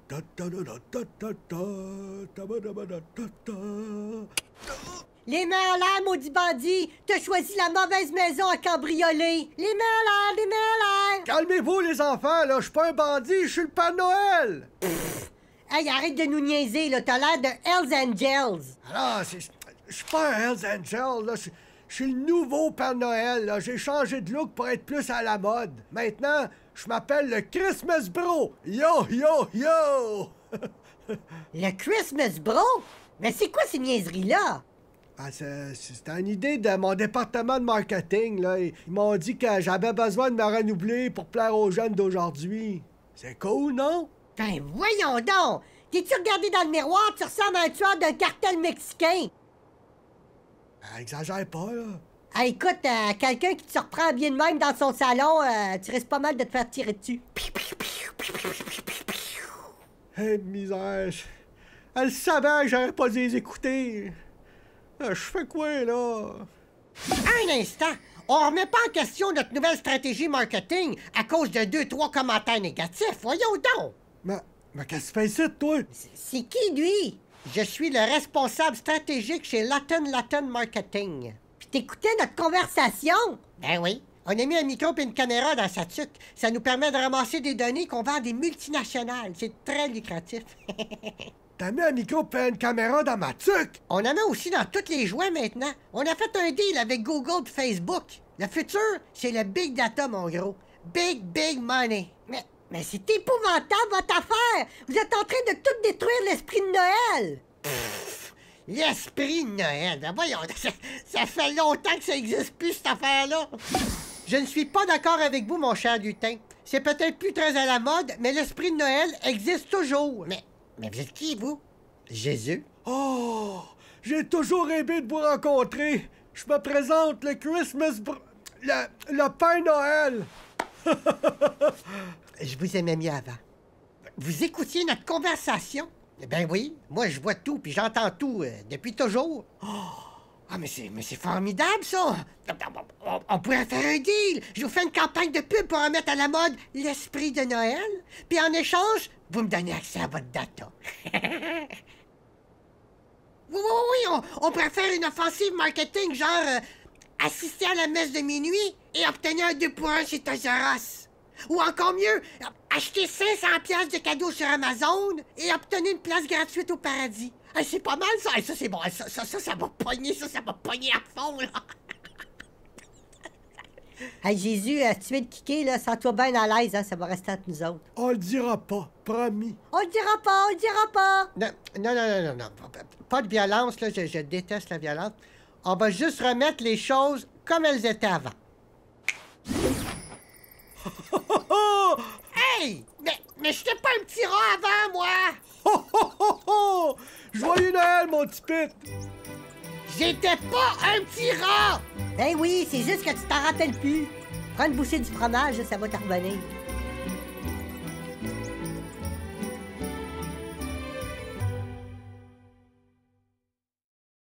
Les mains en l'air, maudit bandit! T'as choisi la mauvaise maison à cambrioler! Les mains en l'air, les mains en l'air! Calmez-vous, les enfants, là, je suis pas un bandit, je suis le Père Noël! Hey, arrête de nous niaiser, là, t'as l'air de Hells Angels! Alors, je suis pas un Hells Angel, là, je suis le nouveau Père Noël, là, j'ai changé de look pour être plus à la mode. Maintenant, je m'appelle le Christmas Bro! Yo, yo, yo! Le Christmas Bro? Mais c'est quoi ces niaiseries-là? Ah, c'est une idée de mon département de marketing, là. Ils m'ont dit que j'avais besoin de me renouveler pour plaire aux jeunes d'aujourd'hui. C'est cool, non? Ben voyons donc! T'es-tu regardé dans le miroir? Tu ressembles à un tueur d'un cartel mexicain! Exagère pas, là. Ah, écoute, quelqu'un qui te surprend bien de même dans son salon, tu risques pas mal de te faire tirer dessus. Hé, misère. Elle savait que j'aurais pas dû les écouter. Je fais quoi, là? Un instant! On remet pas en question notre nouvelle stratégie marketing à cause de 2-3 commentaires négatifs. Voyons donc! Mais qu'est-ce que tu fais ici, toi? C'est qui, lui? Je suis le responsable stratégique chez Latin Marketing. Puis t'écoutais notre conversation? Ben oui. On a mis un micro et une caméra dans sa tuque. Ça nous permet de ramasser des données qu'on vend à des multinationales. C'est très lucratif. T'as mis un micro et une caméra dans ma tuque? On en a aussi dans tous les jouets maintenant. On a fait un deal avec Google et Facebook. Le futur, c'est le big data, mon gros. Big, big money. Mais c'est épouvantable, votre affaire! Vous êtes en train de tout détruire l'esprit de Noël! L'esprit de Noël? Ben voyons, ça fait longtemps que ça n'existe plus, cette affaire-là! Je ne suis pas d'accord avec vous, mon cher lutin. C'est peut-être plus très à la mode, mais l'esprit de Noël existe toujours. Mais vous êtes qui, vous? Jésus? Oh! J'ai toujours rêvé de vous rencontrer. Je me présente le le Père Noël. Je vous aimais mieux avant. Vous écoutiez notre conversation? Ben oui, moi je vois tout puis j'entends tout depuis toujours. Ah, mais c'est formidable, ça! On pourrait faire un deal! Je vous fais une campagne de pub pour remettre à la mode l'esprit de Noël, puis en échange, vous me donnez accès à votre data. Oui, on pourrait faire une offensive marketing, genre assister à la messe de minuit et obtenir un 2 pour 1 chez Toys R Us. Ou encore mieux, acheter 500 piastres de cadeaux sur Amazon et obtenir une place gratuite au paradis. Ah, c'est pas mal, ça. Ça, c'est bon. Ça va pogner. Ça va pogner à fond, là. Hey, Jésus, tu viens de kicker, là. Sens-toi bien à l'aise, hein. Ça va rester entre nous autres. On le dira pas, promis. On le dira pas. Non. Pas de violence, là. Je déteste la violence. On va juste remettre les choses comme elles étaient avant. Hey! Mais j'étais pas un petit rat avant, moi! Ho, ho, ho, ho! Joyeux Noël, mon petit pit! J'étais pas un petit rat! Ben oui, c'est juste que tu t'en rappelles plus. Prends une bouchée du fromage, ça va te revenir.